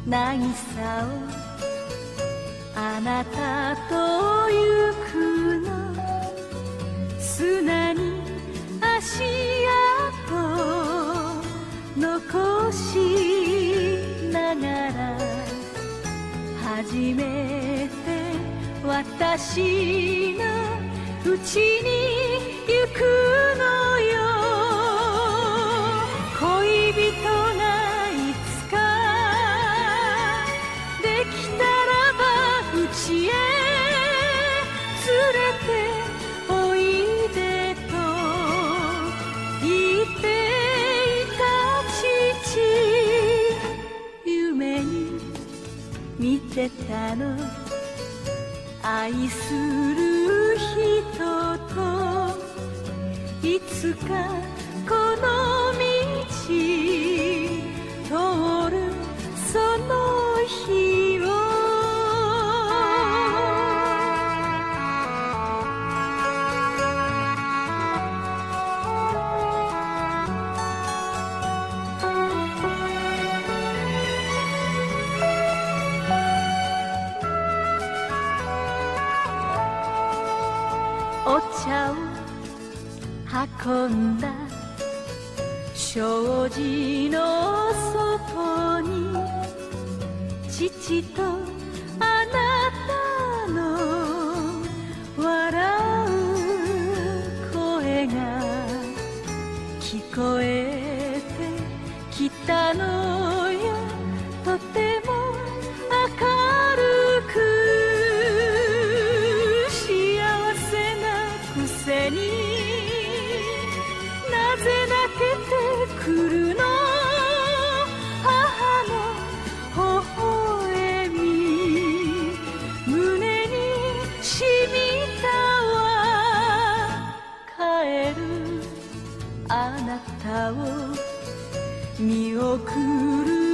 渚をあなたと行くの、砂に足跡残しながら、初めて私のうちに行くのよ。恋人がいつかできたらばうちへ連れておいでと言っていた父、夢に見てたの、愛する人といつかこの道通るその日を。お茶を運んだ障子の外に、父とあなたの笑う声が聞こえてきたのよ。とても明るく幸せなくせに、なぜ泣けてくるの、母の微笑み胸にしみたわ。帰るあなたを見送る